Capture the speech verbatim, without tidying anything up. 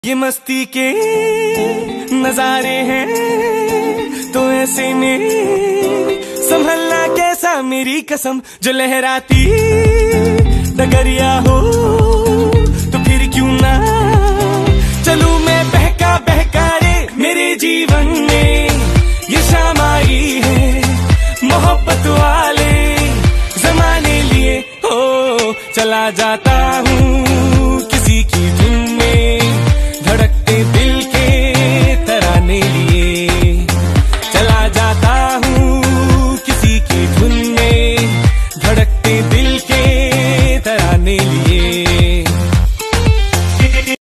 ये मस्ती के नजारे हैं तो ऐसे में संभलना कैसा, मेरी कसम जो लहराती डगरिया हो तो फिर क्यों ना चलूं मैं बहका बहका रे। मेरे जीवन में ये शाम आई है मोहब्बत वाले जमाने लिए, हो चला जाता हूँ